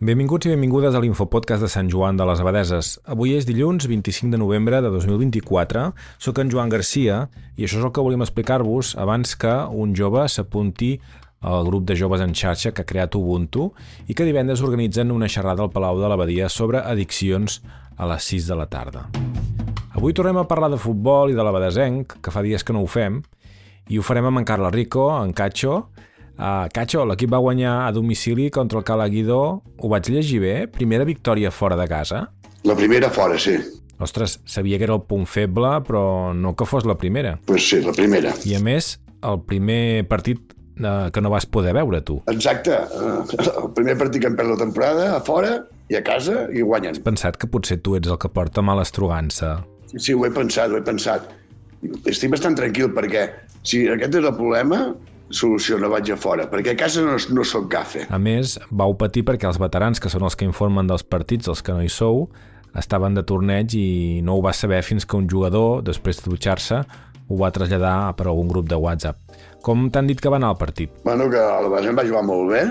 Benvinguts i benvingudes a l'Infopodcast de Sant Joan de les Abadeses. Avui és dilluns 25 de novembre de 2024. Soc en Joan Garcia i això és el que volíem explicar-vos abans que un jove s'apunti al grup de joves en xarxa que ha creat Ubuntu i que divendres organitzen una xerrada al Palau de l'Abadia sobre addiccions a les 6 de la tarda. Avui tornem a parlar de futbol i de l'abadesenc, que fa dies que no ho fem, i ho farem amb en Carles Rico, en Cacho. Cacho, l'equip va guanyar a domicili contra el Cala Guidó. Ho vaig llegir bé? Primera victòria fora de casa? La primera fora, sí. Ostres, sabia que era el punt feble, però no que fos la primera. Pues sí, la primera. I a més, el primer partit que no vas poder veure, tu. Exacte. El primer partit que em perd la temporada, a fora i a casa, i guanyen. Has pensat que potser tu ets el que porta mala estrogança? Sí, ho he pensat. Estic bastant tranquil perquè si aquest és el problema, soluciona, vaig a fora, perquè a casa no soc gafe. A més, vau patir perquè els veterans, que són els que informen dels partits, els que no hi sou, estaven de torneig i no ho va saber fins que un jugador, després de dutxar-se, ho va traslladar per algun grup de WhatsApp. Com t'han dit que va anar el partit? Bueno, que el Basem va jugar molt bé,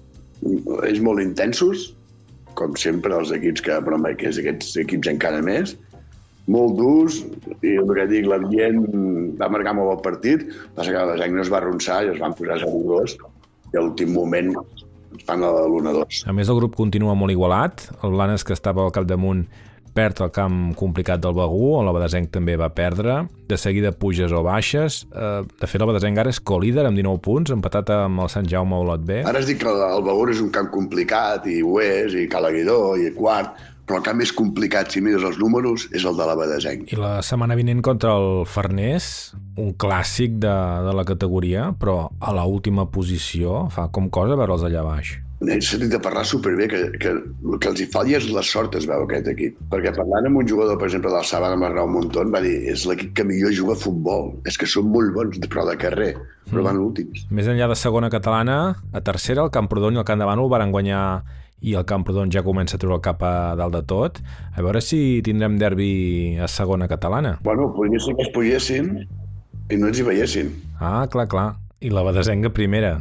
ells molt intensos, com sempre els equips però aquests equips encara més, molt durs, i el que dic, l'ambient va marcar molt el partit, passa que el Basem no es va arronsar i es van posar 0-2 i a l'últim moment ens fan l'1-2. A més, el grup continua molt igualat. El Blanes, que estava al capdamunt, perd el camp complicat del Begur, on l'Abadesenc també va perdre. De seguida puges o baixes. De fet, l'Abadesenc ara és co-líder amb 19 punts, empatat amb el Sant Jaume Olot B. Ara es diu que el Begur és un camp complicat, i ho és, i Cala Guidó, i quart, però el camp més complicat, si mires els números, és el de l'Abadesenc. I la setmana vinent contra el Farners, un clàssic de la categoria, però a l'última posició fa com cosa veure'ls allà baix. He sentit de parlar superbé, que el que els hi falli és la sort, es veu, aquest equip. Perquè parlant amb un jugador, per exemple, del Sabana, Marrau Monton, va dir, és l'equip que millor juga a futbol. És que són molt bons, però de carrer, però van últims. Més enllà de segona catalana, a tercera, el Camprodon i el Camp de Bànol varen guanyar i el Camprodon ja comença a treure el cap a dalt de tot. A veure si tindrem derbi a segona catalana. Bueno, podria ser que es pugessin i no ens hi veiessin. Ah, clar. I l'Abadesenc a primera.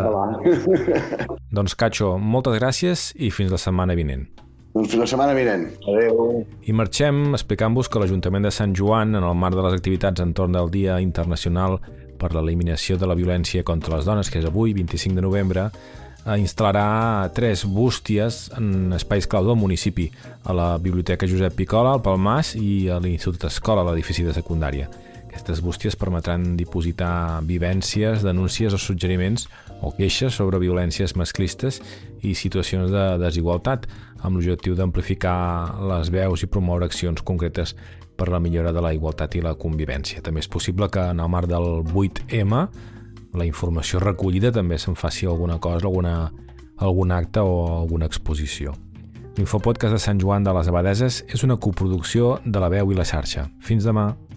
Doncs, Cacho, moltes gràcies i fins la setmana vinent. Doncs fins la setmana vinent. Adéu. I marxem explicant-vos que l'Ajuntament de Sant Joan, en el marc de les activitats entorn del Dia Internacional per l'Eliminació de la Violència contra les Dones, que és avui, 25 de novembre, instal·larà 3 bústies en espais clau del municipi, a la Biblioteca Josep Picola, al Palmàs, i a l'Institut Escola, a l'edifici de secundària. Aquestes bústies permetran dipositar vivències, denúncies o suggeriments o queixes sobre violències masclistes i situacions de desigualtat, amb l'objectiu d'amplificar les veus i promoure accions concretes per la millora de la igualtat i la convivència. També és possible que en el marc del 8M la informació recollida també se'n faci alguna cosa, algun acte o alguna exposició. L'Infopodcast de Sant Joan de les Abadeses és una coproducció de La Veu i la Xarxa. Fins demà.